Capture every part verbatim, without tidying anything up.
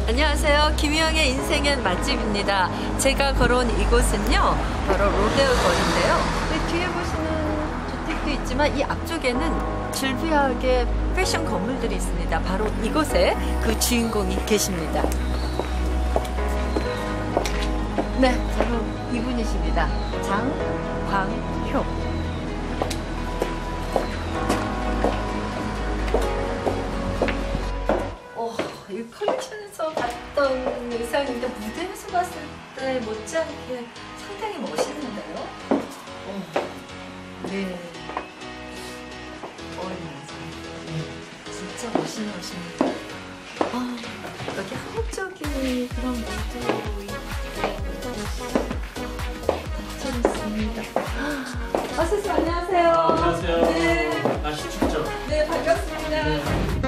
안녕하세요. 김희영의 인생엔 맛집입니다. 제가 걸어온 이곳은요, 바로 로데오 거리인데요. 네, 뒤에 보시는 주택도 있지만 이 앞쪽에는 즐비하게 패션 건물들이 있습니다. 바로 이곳에 그 주인공이 계십니다. 네, 바로 이분이십니다. 장광효. 이 컬렉션에서 봤던 의상인데 무대에서 봤을 때 못지않게 상당히 멋있는데요. 어, 네. 어린이죠. 네. 진짜 멋있는 옷입니다. 아, 여기 한국적인 그런 모드 재밌습니다. 아, 선생님 안녕하세요. 아, 안녕하세요. 네. 날씨 춥죠? 네, 반갑습니다. 네.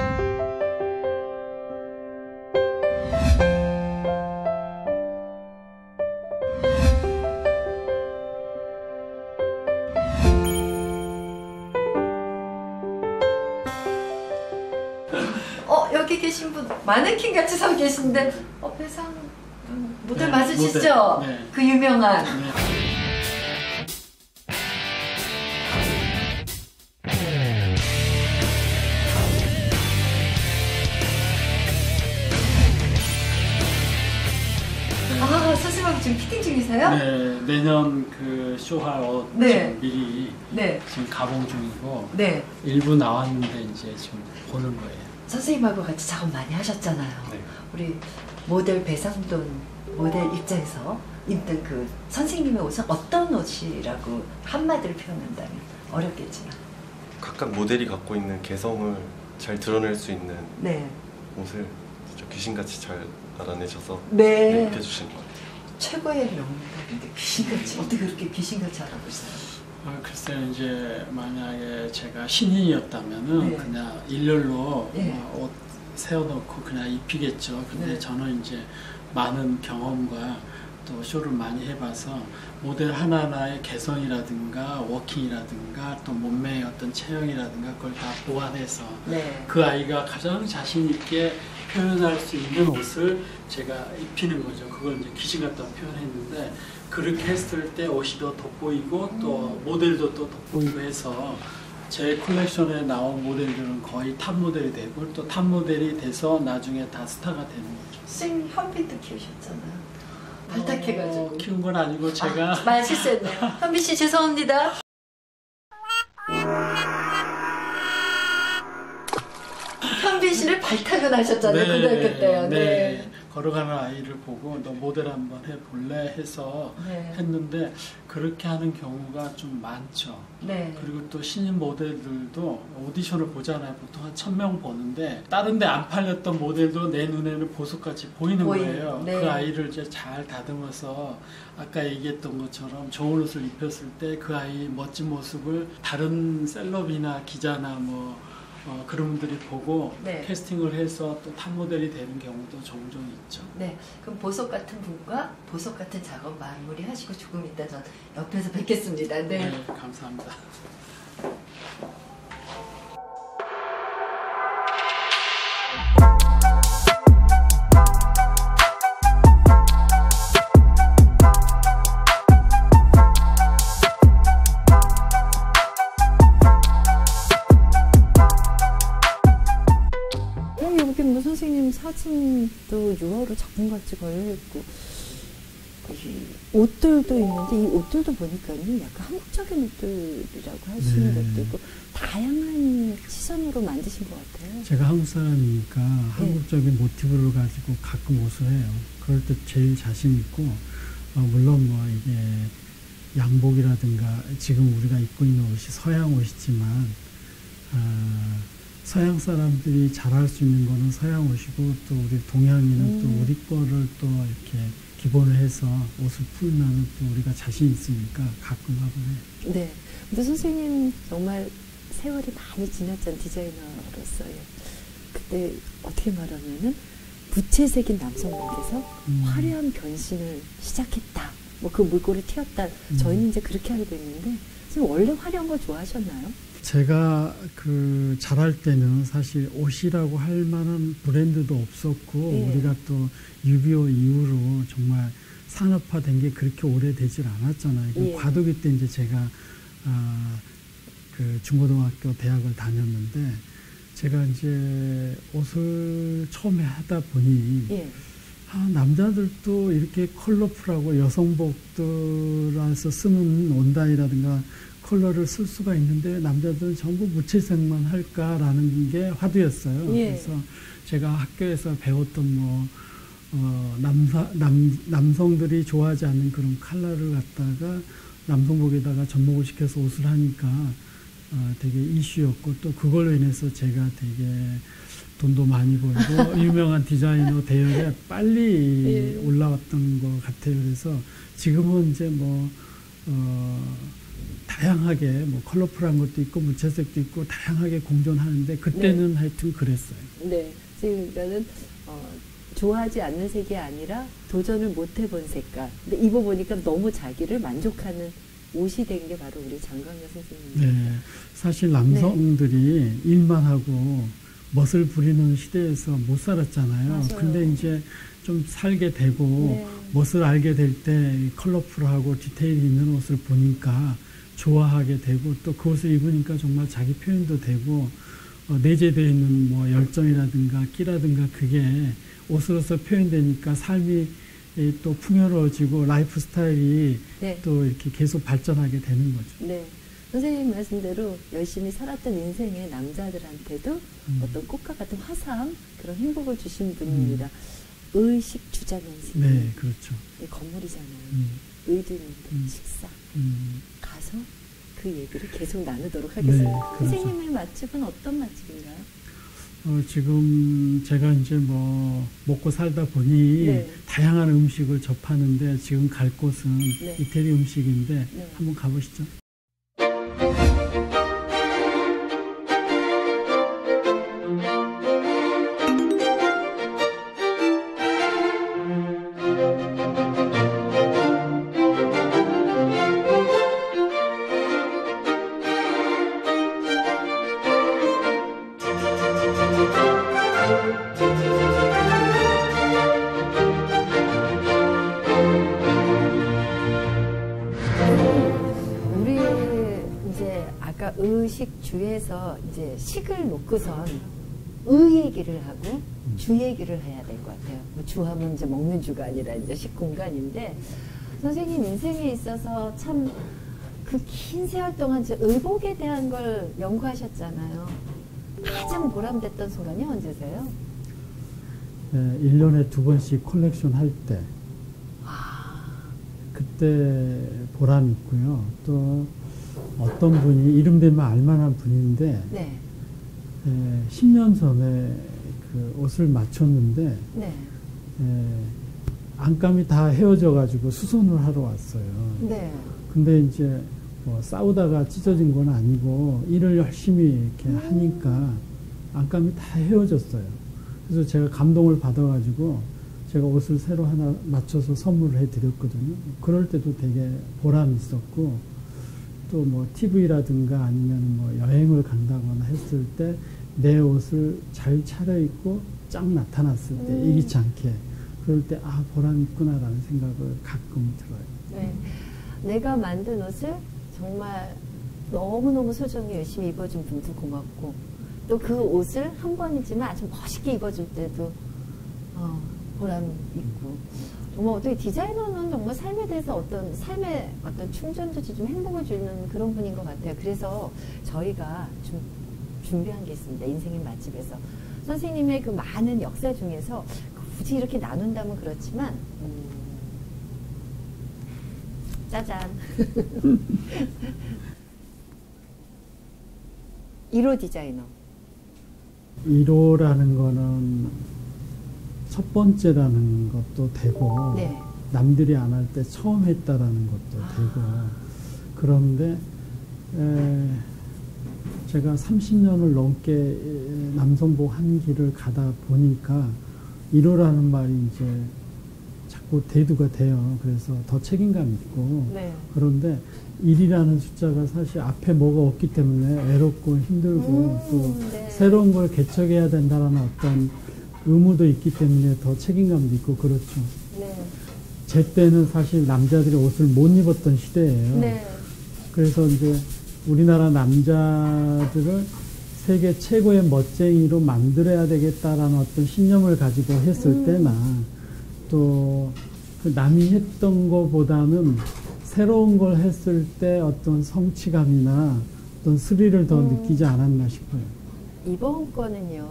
어, 여기 계신 분 마네킹 같이 서 계신데 어, 배상 모델 네, 맞으시죠? 모델. 네. 그 유명한. 네. 아, 선생님하고 지금 피팅 중이세요? 네, 내년 그 쇼할 옷 네. 미리 네. 지금 가봉 중이고 네. 일부 나왔는데 이제 지금 보는 거예요. 선생님하고 같이 작업 많이 하셨잖아요. 네. 우리 모델 배상돈 모델 입장에서 입는 그 선생님의 옷은 어떤 옷이라고 한마디로 표현한다면 어렵겠지만 각각 모델이 갖고 있는 개성을 잘 드러낼 수 있는 네. 옷을 진짜 귀신같이 잘 알아내셔서 네. 네, 입혀주시는 것 같아요. 최고의 명문가인데 귀신같이 어떻게 그렇게 귀신같이 알아보세요? 아, 글쎄요, 이제 만약에 제가 신인이었다면은 네. 그냥 일렬로 네. 어, 옷 세워놓고 그냥 입히겠죠. 근데 네. 저는 이제 많은 경험과 또 쇼를 많이 해봐서 모델 하나하나의 개성이라든가 워킹이라든가 또 몸매의 어떤 체형이라든가 그걸 다 보완해서 네. 그 아이가 가장 자신 있게 표현할 수 있는 옷을 제가 입히는 거죠. 그걸 이제 귀신 같다고 표현했는데 그렇게 했을 때 옷이 더 돋보이고 음. 또 모델도 또 돋보이고 해서 제 컬렉션에 나온 모델들은 거의 탑 모델이 되고 또 탑 모델이 돼서 나중에 다 스타가 되는 거죠. 선생님 현빈도 키우셨잖아요. 발탁해가지고. 어, 키운 건 아니고 제가. 아, 말 실수했네요. 현빈 씨 죄송합니다. 현빈 씨를 발탁을 하셨잖아요. 네, 고등학교 때요. 네. 네. 걸어가는 아이를 보고 너 모델 한번 해볼래 해서 네. 했는데 그렇게 하는 경우가 좀 많죠. 네. 그리고 또 신인 모델들도 오디션을 보잖아요. 보통 한 천 명 보는데 다른 데 안 팔렸던 모델도 내 눈에는 보석같이 보이는 보이, 거예요. 네. 그 아이를 이제 잘 다듬어서 아까 얘기했던 것처럼 좋은 옷을 입혔을 때 그 아이의 멋진 모습을 다른 셀럽이나 기자나 뭐 어, 그런 분들이 보고 네. 캐스팅을 해서 또 탑 모델이 되는 경우도 종종 있죠. 네, 그럼 보석 같은 분과 보석 같은 작업 마무리 하시고 조금 이따 전 옆에서 뵙겠습니다. 네, 네 감사합니다. 여기 뭐 선생님 사진도 유화로 작품같이 걸려있고 옷들도 있는데 이 옷들도 보니까요 약간 한국적인 옷들이라고 할 수 있는 네. 것도 있고 다양한 시선으로 만드신 것 같아요. 제가 한국 사람이니까 네. 한국적인 모티브를 가지고 가끔 옷을 해요. 그럴 때 제일 자신 있고 어, 물론 뭐 이게 양복이라든가 지금 우리가 입고 있는 옷이 서양 옷이지만 어, 서양 사람들이 잘할 수 있는 거는 서양 옷이고 또 우리 동양인은 음. 또 우리 거를 또 이렇게 기본을 해서 옷을 풀면 또 우리가 자신 있으니까 가끔 하곤 해요. 네. 근데 선생님 정말 세월이 많이 지났잖아요. 디자이너로서요. 그때 어떻게 말하면은 부채색인 남성분께서 음. 화려한 변신을 시작했다. 뭐 그 물꼬를 튀었다. 음. 저희는 이제 그렇게 알고 있는데 선생님 원래 화려한 거 좋아하셨나요? 제가 그 자랄 때는 사실 옷이라고 할 만한 브랜드도 없었고 예. 우리가 또 육이오 이후로 정말 산업화된 게 그렇게 오래되질 않았잖아요. 예. 과도기 때 이제 제가 아, 그 중고등학교 대학을 다녔는데 제가 이제 옷을 처음에 하다 보니 예. 아, 남자들도 이렇게 컬러풀하고 여성복들에서 쓰는 온다이라든가 컬러를 쓸 수가 있는데 남자들은 전부 무채색만 할까라는 게 화두였어요. 예. 그래서 제가 학교에서 배웠던 뭐 어, 남사, 남, 남성들이 좋아하지 않는 그런 컬러를 갖다가 남성복에다가 접목을 시켜서 옷을 하니까 어, 되게 이슈였고 또 그걸로 인해서 제가 되게 돈도 많이 벌고 유명한 디자이너 대열에 빨리 예. 올라왔던 것 같아요. 그래서 지금은 이제 뭐 어, 다양하게 뭐 컬러풀한 것도 있고 무채색도 있고 다양하게 공존하는데 그때는 네. 하여튼 그랬어요. 네. 지금 그러니까는 어, 좋아하지 않는 색이 아니라 도전을 못 해본 색깔. 근데 입어보니까 너무 자기를 만족하는 옷이 된 게 바로 우리 장강현 선생님입니다. 네. 사실 남성들이 네. 일만 하고 멋을 부리는 시대에서 못 살았잖아요. 맞아요. 근데 이제 좀 살게 되고 네. 멋을 알게 될 때 컬러풀하고 디테일이 있는 옷을 보니까 좋아하게 되고 또 그 옷을 입으니까 정말 자기 표현도 되고 어, 내재되어 있는 뭐 열정이라든가 끼라든가 그게 옷으로서 표현되니까 삶이 예, 또 풍요로워지고 라이프 스타일이 네. 또 이렇게 계속 발전하게 되는 거죠. 네. 선생님 말씀대로 열심히 살았던 인생의 남자들한테도 음. 어떤 꽃과 같은 화사함, 그런 행복을 주신 분입니다. 의식 주자면서 네, 그렇죠. 건물이잖아요. 음, 의도 있는데 음. 식사. 음. 가서 그 얘기를 계속 나누도록 하겠습니다. 네, 그렇죠. 선생님의 맛집은 어떤 맛집인가요? 어, 지금 제가 이제 뭐 먹고 살다 보니 네. 다양한 음식을 접하는데 지금 갈 곳은 네. 이태리 음식인데 네. 한번 가보시죠. 우리 이제 아까 의식주에서 이제 식을 놓고선 의 얘기를 하고 주 얘기를 해야 될 것 같아요. 뭐 주하면 이제 먹는 주가 아니라 이제 식공간인데 선생님 인생에 있어서 참 그 긴 세월 동안 이제 의복에 대한 걸 연구하셨잖아요. 가장 보람됐던 순간이 언제세요? 네, 일 년에 두 번씩 컬렉션 할 때 그때 보람 있고요. 또 어떤 분이 이름 되면 알만한 분인데 네, 에, 십 년 전에 그 옷을 맞췄는데 네, 에, 안감이 다 헤어져 가지고 수선을 하러 왔어요. 네. 근데 이제 뭐 싸우다가 찢어진 건 아니고 일을 열심히 이렇게 음. 하니까 안감이 다 헤어졌어요. 그래서 제가 감동을 받아가지고 제가 옷을 새로 하나 맞춰서 선물을 해드렸거든요. 그럴 때도 되게 보람이 있었고 또 뭐 티비라든가 아니면 뭐 여행을 간다거나 했을 때 내 옷을 잘 차려입고 쫙 나타났을 때 음. 이기지 않게 그럴 때 아 보람 있구나라는 생각을 가끔 들어요. 네. 내가 만든 옷을 정말 너무너무 소중히 열심히 입어준 분도 고맙고 또 그 옷을 한 번이지만 아주 멋있게 입어줄 때도 어, 보람 있고 정말 어떻게 디자이너는 정말 삶에 대해서 어떤 삶의 어떤 충전도 좀 행복을 주는 그런 분인 것 같아요. 그래서 저희가 좀 준비한 게 있습니다. 인생의 맛집에서 선생님의 그 많은 역사 중에서 굳이 이렇게 나눈다면 그렇지만 음, 짜잔 일 호 디자이너 일 호라는 거는 첫 번째라는 것도 되고 네. 남들이 안 할 때 처음 했다라는 것도 아. 되고 그런데 에, 제가 삼십 년을 넘게 남성복 한 길을 가다 보니까 일 호라는 말이 이제 자꾸 대두가 돼요. 그래서 더 책임감 있고 네. 그런데 일이라는 숫자가 사실 앞에 뭐가 없기 때문에 외롭고 힘들고 음, 또 네. 새로운 걸 개척해야 된다는 어떤 의무도 있기 때문에 더 책임감도 있고 그렇죠. 네. 제 때는 사실 남자들이 옷을 못 입었던 시대예요. 네. 그래서 이제 우리나라 남자들을 세계 최고의 멋쟁이로 만들어야 되겠다라는 어떤 신념을 가지고 했을 음. 때나 또 그 남이 했던 것보다는 새로운 걸 했을 때 어떤 성취감이나 어떤 스릴을 더 음. 느끼지 않았나 싶어요. 이번 거는요,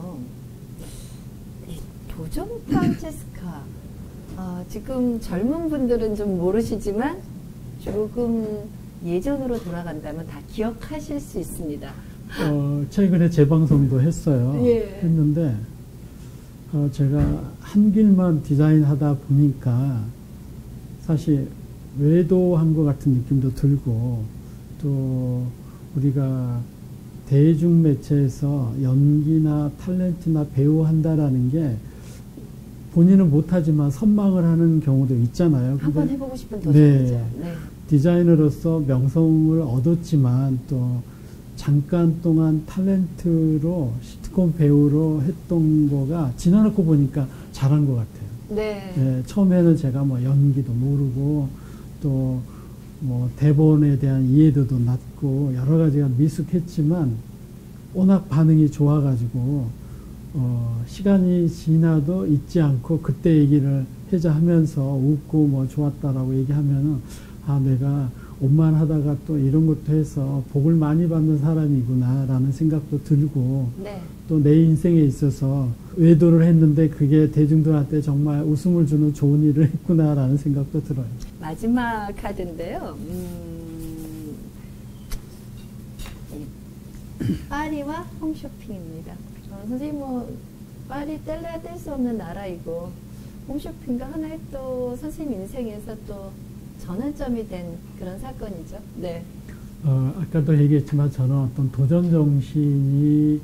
이 도전 프란체스카. 아, 지금 젊은 분들은 좀 모르시지만 조금 예전으로 돌아간다면 다 기억하실 수 있습니다. 어, 최근에 재방송도 했어요. 예. 했는데 어, 제가 한 길만 디자인하다 보니까 사실 외도한 것 같은 느낌도 들고 또 우리가 대중매체에서 연기나 탤런트나 배우 한다라는 게 본인은 못하지만 선망을 하는 경우도 있잖아요. 한번 근데 해보고 싶은 도전이죠. 네. 네. 디자이너로서 명성을 얻었지만 또 잠깐 동안 탤런트로 시트콤 배우로 했던 거가 지나놓고 보니까 잘한 것 같아요. 네. 예, 처음에는 제가 뭐 연기도 모르고 또 뭐 대본에 대한 이해도도 낮고 여러 가지가 미숙했지만 워낙 반응이 좋아가지고 어, 시간이 지나도 잊지 않고 그때 얘기를 해자 하면서 웃고 뭐 좋았다라고 얘기하면은 아 내가 옷만 하다가 또 이런 것도 해서 복을 많이 받는 사람이구나 라는 생각도 들고 네. 또 내 인생에 있어서 외도를 했는데 그게 대중들한테 정말 웃음을 주는 좋은 일을 했구나 라는 생각도 들어요. 마지막 카드인데요. 음, 이 파리와 홈쇼핑입니다. 어, 선생님 뭐 파리 뗄래야 뗄 수 없는 나라이고 홈쇼핑과 하나의 또 선생님 인생에서 또 전환점이 된 그런 사건이죠. 네. 어, 아까도 얘기했지만 저는 어떤 도전 정신이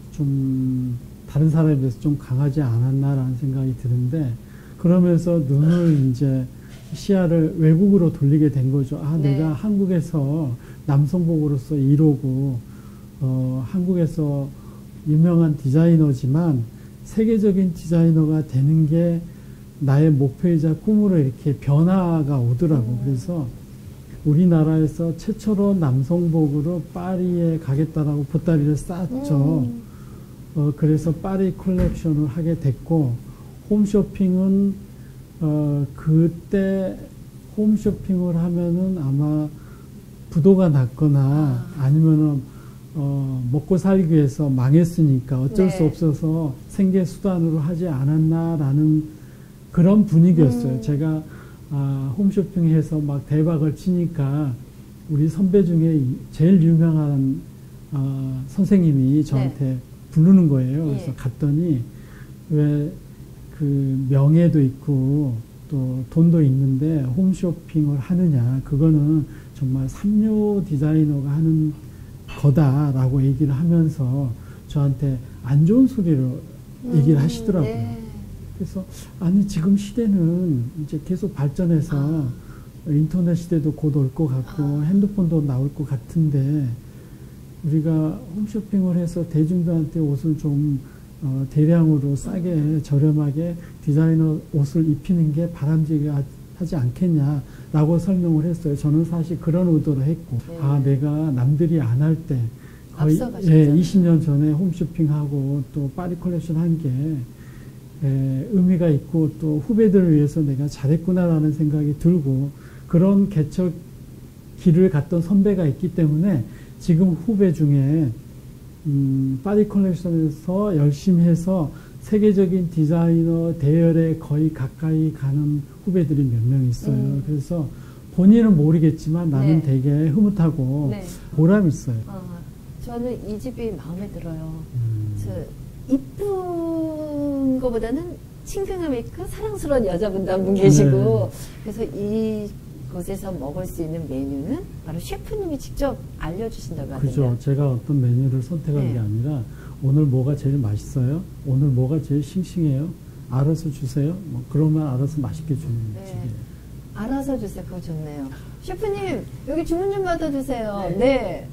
좀 다른 사람에 비해서 좀 강하지 않았나라는 생각이 드는데 그러면서 눈을 이제 시야를 외국으로 돌리게 된 거죠. 아, 네. 내가 한국에서 남성복으로서 이루고 어, 한국에서 유명한 디자이너지만 세계적인 디자이너가 되는 게 나의 목표이자 꿈으로 이렇게 변화가 오더라고. 음. 그래서 우리나라에서 최초로 남성복으로 파리에 가겠다라고 보따리를 쌌죠. 음. 어, 그래서 파리 컬렉션을 하게 됐고, 홈쇼핑은, 어, 그때 홈쇼핑을 하면은 아마 부도가 났거나 아. 아니면은, 어, 먹고 살기 위해서 망했으니까 어쩔 네. 수 없어서 생계 수단으로 하지 않았나라는 그런 분위기였어요. 음. 제가, 아, 홈쇼핑에서 막 대박을 치니까 우리 선배 중에 제일 유명한, 어, 선생님이 저한테 네. 부르는 거예요. 그래서 예. 갔더니 왜 그 명예도 있고 또 돈도 있는데 홈쇼핑을 하느냐. 그거는 정말 삼류 디자이너가 하는 거다라고 얘기를 하면서 저한테 안 좋은 소리로 얘기를 음, 하시더라고요. 네. 그래서 아니 지금 시대는 이제 계속 발전해서 아. 인터넷 시대도 곧 올 것 같고 아. 핸드폰도 나올 것 같은데 우리가 홈쇼핑을 해서 대중들한테 옷을 좀 어, 대량으로 싸게 저렴하게 디자이너 옷을 입히는 게 바람직하지 않겠냐라고 설명을 했어요. 저는 사실 그런 의도로 했고 네. 아 내가 남들이 안 할 때 거의 앞서가셨잖아요. 예, 이십 년 전에 홈쇼핑하고 또 파리 컬렉션 한 게 예, 의미가 있고 또 후배들을 위해서 내가 잘했구나라는 생각이 들고 그런 개척 길을 갔던 선배가 있기 때문에 지금 후배 중에 음, 파리 컬렉션에서 열심히 해서 세계적인 디자이너 대열에 거의 가까이 가는 후배들이 몇 명 있어요. 음. 그래서 본인은 모르겠지만 나는 네. 되게 흐뭇하고 네. 보람 있어요. 어, 저는 이 집이 마음에 들어요. 음. 저 이쁜 거보다는 친근감 있고 사랑스러운 여자분도 한 분 계시고 그래서 이곳에서 먹을 수 있는 메뉴는 바로 셰프님이 직접 알려주신다고 하거든요. 그죠. 제가 어떤 메뉴를 선택한 네. 게 아니라 오늘 뭐가 제일 맛있어요? 오늘 뭐가 제일 싱싱해요? 알아서 주세요. 뭐 그러면 알아서 맛있게 주는 네. 집이에요. 알아서 주세요. 그거 좋네요. 셰프님, 여기 주문 좀 받아주세요. 네. 네.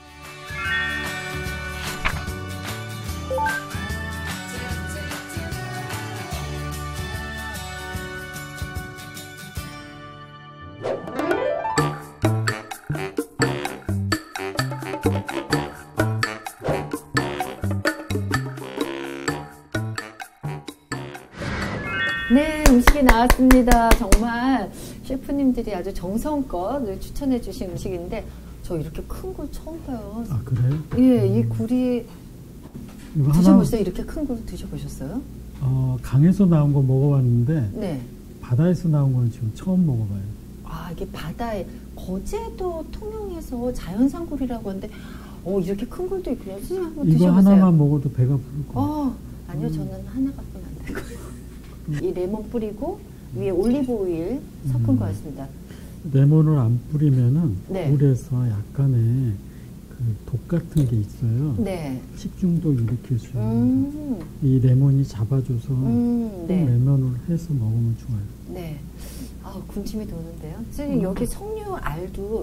네, 음식이 나왔습니다. 정말 셰프님들이 아주 정성껏 추천해 주신 음식인데 저 이렇게 큰 굴 처음 봐요. 아, 그래요? 예, 이 굴이 이거 드셔보셨어요? 이렇게 큰 굴 드셔보셨어요? 어, 강에서 나온 거 먹어봤는데 네. 바다에서 나온 거는 지금 처음 먹어봐요. 아, 이게 바다에 거제도 통영에서 자연산 굴이라고 하는데 어, 이렇게 큰 굴도 있군요. 선생님 한번 이거 드셔보세요. 하나만 먹어도 배가 부를 거예요. 어, 아니요. 음. 저는 하나 갖고는 안 되고요. 이 레몬 뿌리고 위에 올리브 오일 섞은 음. 것 같습니다. 레몬을 안 뿌리면은 네. 물에서 약간의 그 독 같은 게 있어요. 네. 식중독 일으킬 수 있는 음. 이 레몬이 잡아줘서 음, 꼭 네. 레몬을 해서 먹으면 좋아요. 네. 아, 군침이 도는데요. 선생님, 음. 여기 석류 알도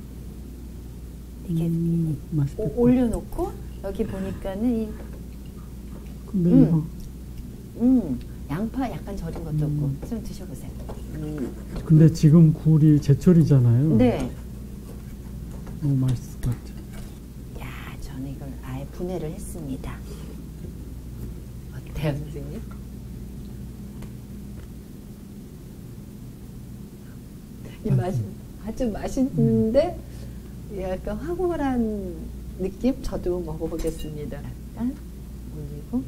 이게 음, 맛있겠다. 오, 올려놓고 여기 보니까는 이 근데 음. 이거 음, 양파 약간 절인 것도 음. 없고 좀 드셔보세요. 음. 근데 지금 굴이 제철이잖아요. 네. 너무 맛있을 것 같아요. 야, 저는 이걸 아예 분해를 했습니다. 어때요, 선생님? 이 맛이 아주 맛있는데 약간 황홀한 느낌? 저도 먹어보겠습니다. 일단 올리고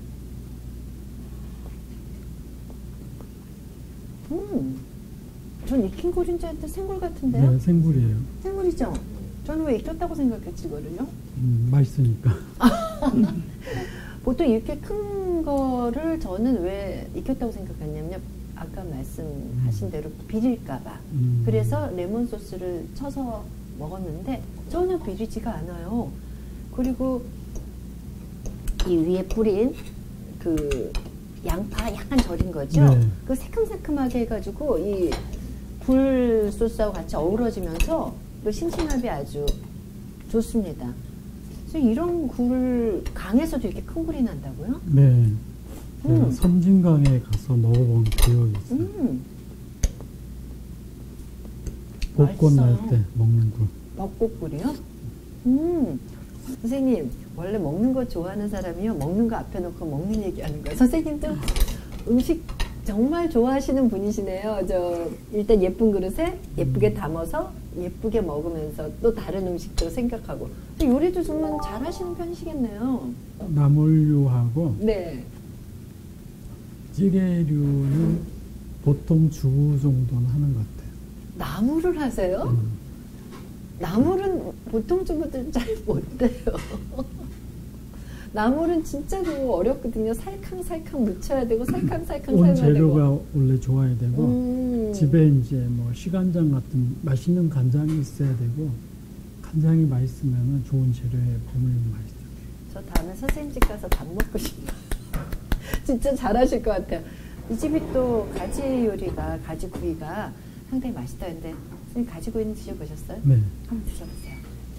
음, 전 익힌 굴인 줄 알았는데 생굴 같은데요? 네, 생굴이에요. 생굴이죠? 저는 왜 익혔다고 생각했지, 이거를요? 음, 맛있으니까. 보통 이렇게 큰 거를 저는 왜 익혔다고 생각했냐면 아까 말씀하신 대로 비릴까봐. 음. 그래서 레몬 소스를 쳐서 먹었는데 전혀 비리지가 않아요. 그리고 이 위에 뿌린 그 양파 약간 절인 거죠. 네. 그 새큼새큼하게 해가지고 이 굴 소스하고 같이 어우러지면서 또 싱싱함이 아주 좋습니다. 그래서 이런 굴을 강에서도 이렇게 큰 굴이 난다고요? 네. 제가 음. 섬진강에 가서 먹어본 기억이 있어요. 음, 벚꽃 날 맛있어요. 때 먹는 굴. 벚꽃굴이요? 음, 선생님 원래 먹는 거 좋아하는 사람이요 먹는 거 앞에 놓고 먹는 얘기하는 거예요. 선생님도 음식 정말 좋아하시는 분이시네요. 저 일단 예쁜 그릇에 예쁘게 담아서 예쁘게 먹으면서 또 다른 음식도 생각하고 요리도 정말 잘하시는 편이시겠네요. 나물류하고 네. 찌개류는 보통 주 정도는 하는 것 같아요. 나물을 하세요? 음. 나물은 보통 주부들 잘 못해요. 나물은 진짜로 어렵거든요. 살캉살캉 묻혀야 되고 살캉살캉 온 삶아야 되고. 재료가 원래 좋아야 되고 음. 집에 이제 뭐 시간장 같은 맛있는 간장이 있어야 되고 간장이 맛있으면 좋은 재료에 버무리면 맛있어요. 저 다음에 선생님 집 가서 밥 먹고 싶어요. 진짜 잘하실 것 같아요. 이 집이 또 가지 요리가 가지구이가 상당히 맛있다는데 선생님 가지구이는 드셔보셨어요? 네. 한번 드셔보세요.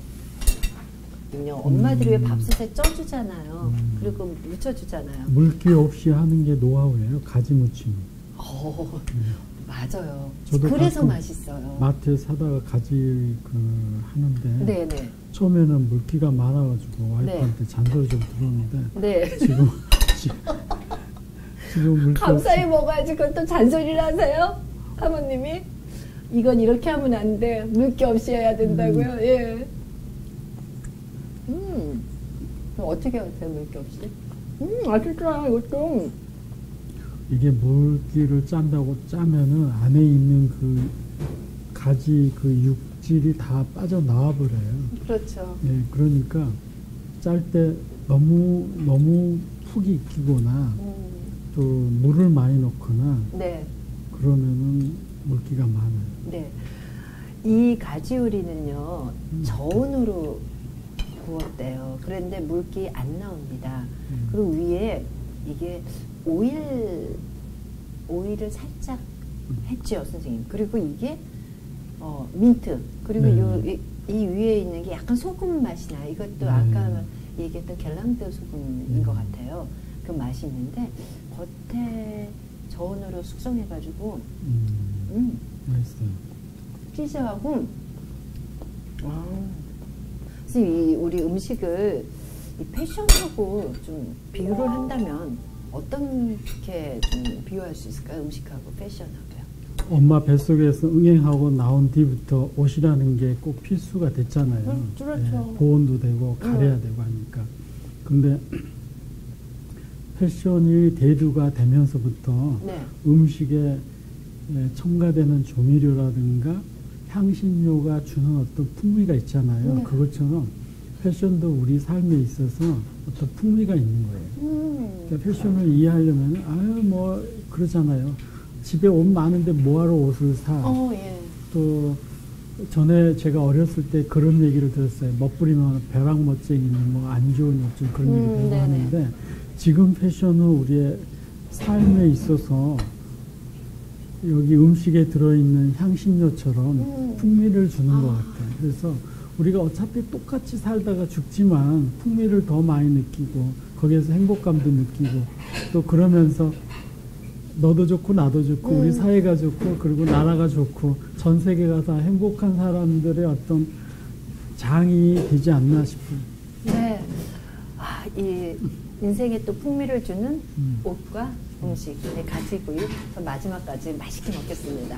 엄마들이 왜 음. 밥솥에 쪄주잖아요. 음. 그리고 묻혀주잖아요. 물기 없이 하는 게 노하우예요. 가지 무침. 오, 음. 맞아요. 저도 그래서 가끔 맛있어요. 마트에 사다가 가지 그 하는데 네네. 처음에는 물기가 많아가지고 와이프한테 잔소리 좀 들었는데 네. 지금 지- 지금 물기 감사히 없이 먹어야지 그걸 또 잔소리를 하세요? 사모님이? 이건 이렇게 하면 안 돼. 물기 없이 해야 된다고요? 음. 예. 음. 그럼 어떻게 하세요, 물기 없이? 음, 맛있어요, 이것도. 이게 물기를 짠다고 짜면은 안에 있는 그 가지 그 육질이 다 빠져나와 버려요. 그렇죠. 예, 그러니까 짤 때 너무 너무 푹 익히거나 음. 또 물을 많이 넣거나 네. 그러면은 물기가 많아요. 네. 이 가지 요리는요, 음. 저온으로 구웠대요. 그런데 물기 안 나옵니다. 음. 그리고 위에 이게 오일 오일을 살짝 했죠, 선생님. 그리고 이게 어, 민트 그리고 네. 요, 이, 이 위에 있는 게 약간 소금 맛이 나. 이것도 네. 아까 얘기했던 겔랑드 소금인 네. 것 같아요. 그 맛이 있는데 겉에 저온으로 숙성해가지고 음, 음, 맛있어요. 치즈하고 와. 그래서 이 우리 음식을 이 패션하고 좀 비유를 한다면 어떻게 좀 비유할 수 있을까요? 음식하고 패션하고요. 엄마 뱃속에서 응행하고 나온 뒤부터 옷이라는 게 꼭 필수가 됐잖아요. 음, 그렇죠. 예, 보온도 되고 가려야 음. 되고 하니까. 근데 패션이 대두가 되면서부터 네. 음식에 예, 첨가되는 조미료라든가 향신료가 주는 어떤 풍미가 있잖아요. 네. 그것처럼 패션도 우리 삶에 있어서 어떤 풍미가 있는 거예요. 음. 그러니까 패션을 이해하려면 아유 뭐 그러잖아요. 집에 옷 많은데 뭐하러 옷을 사? 어, 예. 또 전에 제가 어렸을 때 그런 얘기를 들었어요. 멋부리면 벼락 멋쟁이니 뭐 안 좋은 옷 좀 그런 음, 얘기 들고 네네. 하는데 지금 패션은 우리의 삶에 있어서 여기 음식에 들어있는 향신료처럼 음. 풍미를 주는 아. 것 같아요. 그래서 우리가 어차피 똑같이 살다가 죽지만 풍미를 더 많이 느끼고 거기에서 행복감도 느끼고 또 그러면서 너도 좋고 나도 좋고 음. 우리 사회가 좋고 그리고 나라가 좋고 전 세계가 다 행복한 사람들의 어떤 장이 되지 않나 싶어요. 네. 아, 이 인생에 또 풍미를 주는 음. 옷과 음식, 네, 가지구이. 그럼 마지막까지 맛있게 먹겠습니다.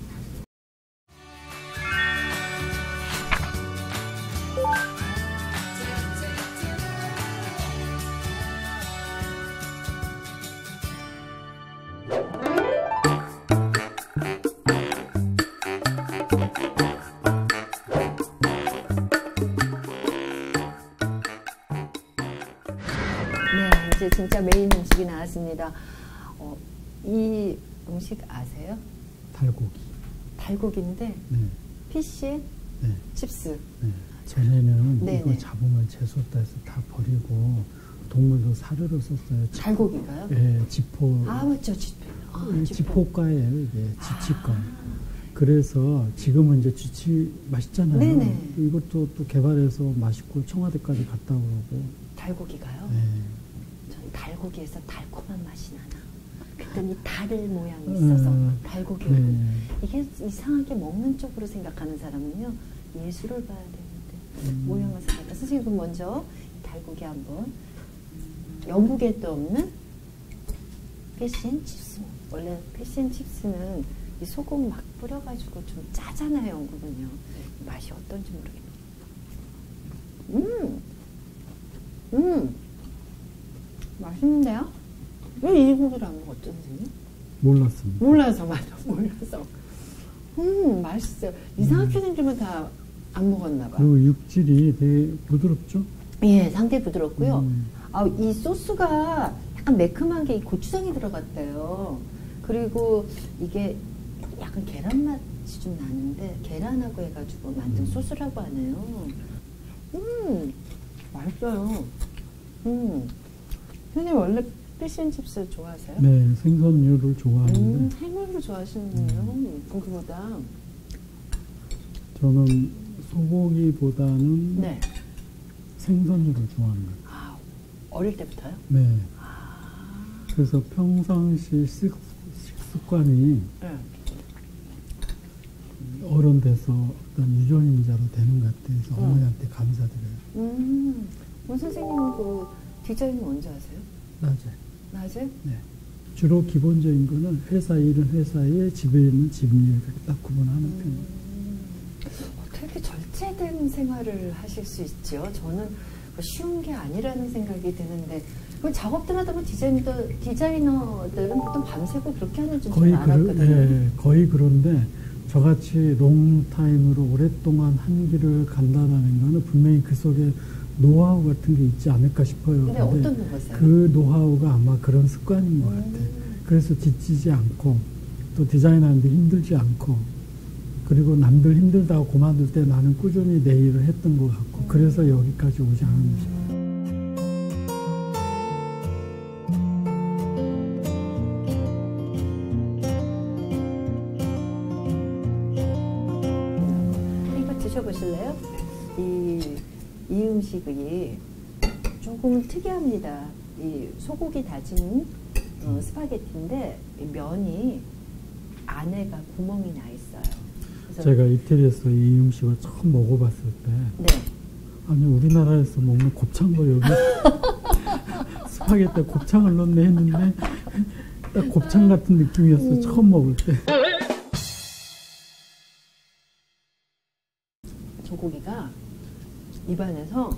네, 이제 진짜 메인 음식이 나왔습니다. 어, 이 음식 아세요? 달고기. 달고기인데 네. 피쉬 네. 칩스. 네. 전에는 네, 이거 네. 잡으면 재수없다 해서 다 버리고 동물도 사료로 썼어요. 지- 달고기가요? 예, 지포. 아, 맞죠. 지포. 아, 예, 지포. 지포과예요, 이게 지치과. 그래서 지금은 이제 쥐치 맛있잖아요. 네네. 이것도 또 개발해서 맛있고 청와대까지 갔다 오고. 달고기가요? 네. 전 달고기에서 달콤한 맛이 나나. 그랬더니 달 모양이 있어서 음, 달고기고. 네. 이게 이상하게 먹는 쪽으로 생각하는 사람은요, 예술을 봐야 되는데 음. 모양을 생각해. 선생님 그럼 먼저 달고기 한번. 영국에 또 없는 피쉬앤칩스. 원래 피쉬앤칩스는 이 소금 막 뿌려가지고 좀 짜잖아요, 영국은요. 맛이 어떤지 모르겠네요. 음, 음, 맛있는데요? 왜 이 고기를 안 먹었죠, 선생님? 몰랐습니다. 몰라서 맞아, 몰라서. 음, 맛있어요. 이상하게 생기면 다 안 먹었나 봐. 그리고 육질이 되게 부드럽죠? 예, 상당히 부드럽고요. 음. 아, 이 소스가 약간 매콤한 게 이 고추장이 들어갔대요. 그리고 이게 약간 계란 맛이 좀 나는데 계란하고 해가지고 만든 음. 소스라고 하네요. 음, 맛있어요. 음, 선생님 원래 피쉬앤칩스 좋아하세요? 네, 생선류를 좋아하는데 음, 해물을 좋아하시는군요. 고기보다. 저는 소고기보다는 네. 생선류를 좋아합니다. 아, 어릴 때부터요? 네. 아, 그래서 평상시 식, 식습관이 네. 어른 돼서 어떤 유전인자로 되는 것 같아서 음. 어머니한테 감사드려요. 음, 문 선생님은 그 디자인 언제 하세요? 낮에. 낮에? 네. 주로 기본적인 거는 회사 일은 회사에 집에 있는 집일 이렇게 딱 구분하는 편이에요. 음, 어떻게 이렇게 절제된 생활을 하실 수 있죠? 저는 그 쉬운 게 아니라는 생각이 드는데, 그 작업들 하다 보면 디자이너, 디자이너들은 보통 밤새고 그렇게 하는 줄 거의 저는 그러, 알았거든요. 예, 거의 그런데 저같이 롱타임으로 오랫동안 한 길을 간다라는 거는 분명히 그 속에 노하우 같은 게 있지 않을까 싶어요. 근데 어떤 거세요? 그 노하우가 아마 그런 습관인 것 음. 같아요. 그래서 지치지 않고 또 디자인하는데 힘들지 않고 그리고 남들 힘들다고 그만둘 때 나는 꾸준히 내 일을 했던 것 같고 그래서 여기까지 오지 않았는지. 드셔보실래요? 이, 이 음식이 조금 특이합니다. 이 소고기 다진 어, 스파게티인데 이 면이 안에가 구멍이 나 있어요. 그래서 제가 이태리에서 이 음식을 처음 먹어봤을 때 네. 아니 우리나라에서 먹는 곱창 거 여기 스파게티에 곱창을 넣네 했는데 딱 곱창 같은 느낌이었어. 음. 처음 먹을 때. 소고기가 입안에서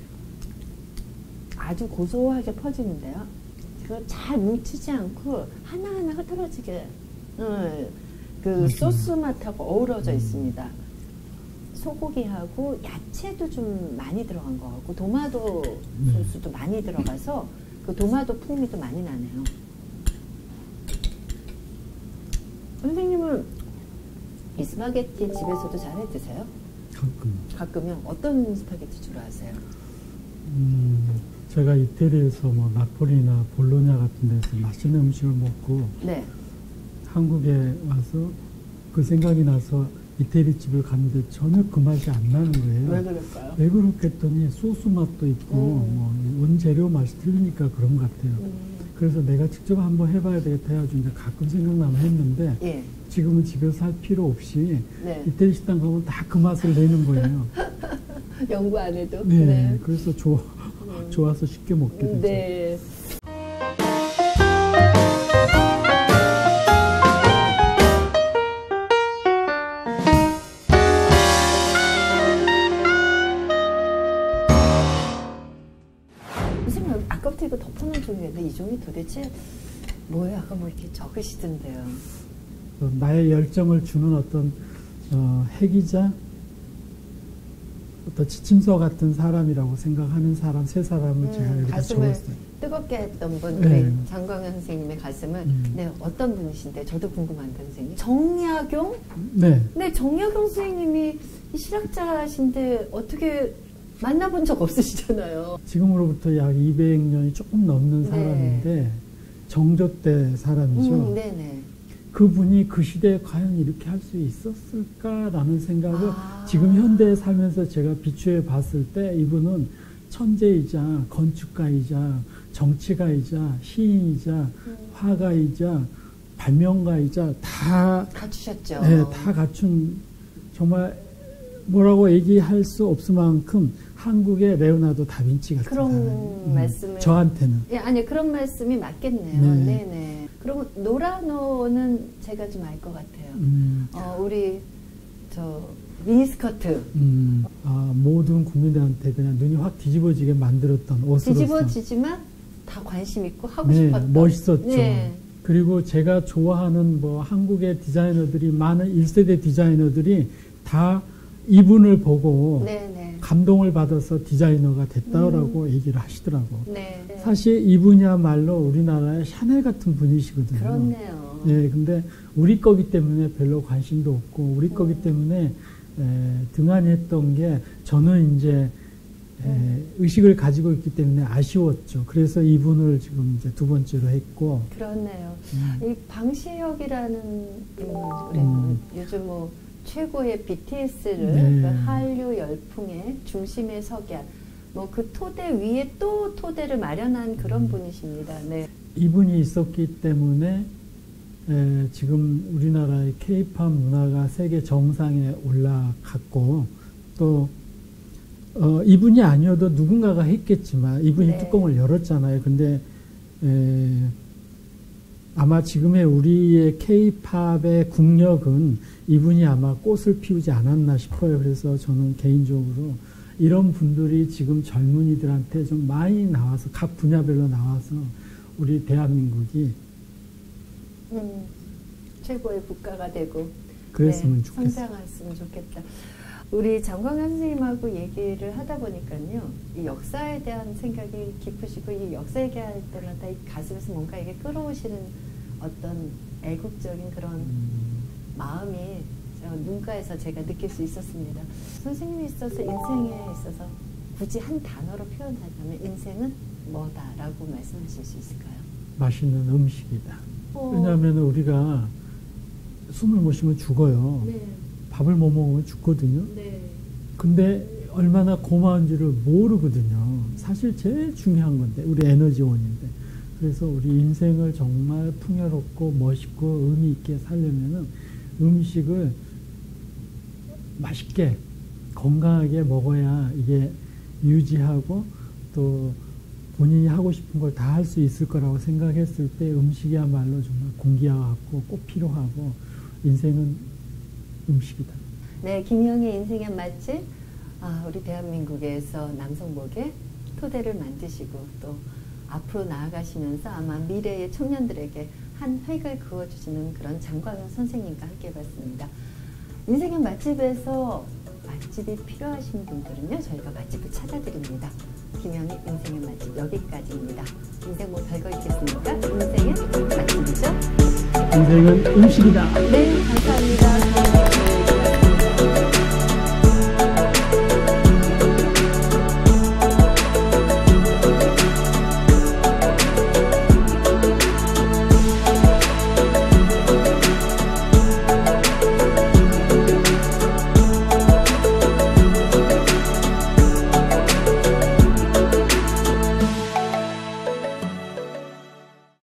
아주 고소하게 퍼지는데요. 그걸 잘 뭉치지 않고 하나하나 흐트러지게 음, 그 소스 맛하고 어우러져 있습니다. 소고기하고 야채도 좀 많이 들어간 것 같고 도마도 소스도 많이 들어가서 그 도마도 풍미도 많이 나네요. 선생님은 이 스파게티 집에서도 잘 해 드세요? 가끔. 가끔요? 어떤 스파게티 주로 하세요? 음, 제가 이태리에서 뭐 나폴리나 볼로냐 같은 데서 맛있는 음식을 먹고 네. 한국에 와서 그 생각이 나서 이태리 집을 갔는데 전혀 그 맛이 안 나는 거예요. 왜 그럴까요? 왜 그렇겠더니 소스 맛도 있고 음. 뭐 원재료 맛이 틀리니까 그런 것 같아요. 음. 그래서 내가 직접 한번 해봐야 되겠다 해가지고 이제 가끔 생각나면 했는데 예. 지금은 집에서 할 필요 없이 네. 이태리 식당 가면 다 그 맛을 내는 거예요. 연구 안 해도? 네, 그래서 좋아, 음. 좋아서 쉽게 먹게 되죠. 네. 선생님, 아까부터 이거 덮어놓은 종이인데 이 종이 도대체 뭐예요? 아까 뭐 이렇게 적으시던데요. 어, 나의 열정을 주는 어떤 어, 핵이자 어떤 지침서 같은 사람이라고 생각하는 사람 세 사람을 음, 제가 여기다 가슴을 적었어요. 뜨겁게 했던 분, 네. 우리 장광현 선생님의 가슴을 음. 네, 어떤 분이신데 저도 궁금한데 선생님. 정약용? 네, 네, 정약용 선생님이 이 실학자신데 어떻게 만나본 적 없으시잖아요. 지금으로부터 약 이백 년이 조금 넘는 네. 사람인데 정조 때 사람이죠. 음, 네네. 그분이 그 시대에 과연 이렇게 할 수 있었을까라는 생각을 아. 지금 현대에 살면서 제가 비추해 봤을 때 이분은 천재이자 건축가이자 정치가이자 시인이자 음. 화가이자 발명가이자 다, 갖추셨죠. 네, 다 갖춘 정말 뭐라고 얘기할 수 없을 만큼 한국의 레오나르도 다빈치 같은 그런 사람. 말씀을 저한테는. 예, 아니 그런 말씀이 맞겠네요. 네. 네네. 그리고 노라노는 제가 좀 알 것 같아요. 음, 어, 우리 저 미니스커트 음, 아, 모든 국민들한테 그냥 눈이 확 뒤집어지게 만들었던 옷으로서. 뒤집어지지만 다 관심 있고 하고 네, 싶었던. 멋있었죠. 네. 그리고 제가 좋아하는 뭐 한국의 디자이너들이 많은 일 세대 디자이너들이 다 이분을 보고 네네. 감동을 받아서 디자이너가 됐다라고 음. 얘기를 하시더라고. 네. 사실 이분이야말로 우리나라의 샤넬 같은 분이시거든요. 그렇네요. 예, 근데 우리 거기 때문에 별로 관심도 없고 우리 거기 음. 때문에 에, 등한히 했던 게 저는 이제 에, 음. 의식을 가지고 있기 때문에 아쉬웠죠. 그래서 이분을 지금 이제 두 번째로 했고. 그렇네요. 음. 이 방시혁이라는 인물, 우리 음. 요즘 뭐 최고의 비티에스를 네. 그 한류 열풍의 중심에 서게 한 뭐 그 토대 위에 또 토대를 마련한 그런 음. 분이십니다. 네. 이분이 있었기 때문에 에, 지금 우리나라의 케이팝 문화가 세계 정상에 올라갔고 또 어, 이분이 아니어도 누군가가 했겠지만 이분이 네. 뚜껑을 열었잖아요. 근데 에, 아마 지금의 우리의 케이팝의 국력은 이분이 아마 꽃을 피우지 않았나 싶어요. 그래서 저는 개인적으로 이런 분들이 지금 젊은이들한테 좀 많이 나와서 각 분야별로 나와서 우리 대한민국이 음, 최고의 국가가 되고 그랬으면 네, 좋겠어요. 성장했으면 좋겠다. 우리 장광현 선생님하고 얘기를 하다 보니까요, 이 역사에 대한 생각이 깊으시고 이 역사 얘기할 때마다 이 가슴에서 뭔가 이게 끌어오시는 어떤 애국적인 그런 음, 마음이 저 눈가에서 제가 느낄 수 있었습니다. 선생님이 있어서 인생에 있어서 굳이 한 단어로 표현하자면 인생은 뭐다라고 말씀하실 수 있을까요? 맛있는 음식이다. 어, 왜냐하면 우리가 숨을 못 쉬면 죽어요. 네, 밥을 못 먹으면 죽거든요. 네, 근데 얼마나 고마운지를 모르거든요. 사실 제일 중요한 건데, 우리 에너지원인데. 그래서 우리 인생을 정말 풍요롭고 멋있고 의미 있게 살려면은 음식을 맛있게 건강하게 먹어야 이게 유지하고 또 본인이 하고 싶은 걸 다 할 수 있을 거라고 생각했을 때 음식이야말로 정말 공기와 같고 꼭 필요하고 인생은 음식이다. 네, 김희영의 인생의 맛집. 아, 우리 대한민국에서 남성복의 토대를 만드시고 또 앞으로 나아가시면서 아마 미래의 청년들에게 한 획을 그어주시는 그런 장광영 선생님과 함께 해봤습니다. 인생의 맛집에서 맛집이 필요하신 분들은요, 저희가 맛집을 찾아드립니다. 김영희 인생의 맛집 여기까지입니다. 인생 뭐 별거 있겠습니까? 인생은 맛집이죠? 인생은 음식이다. 네.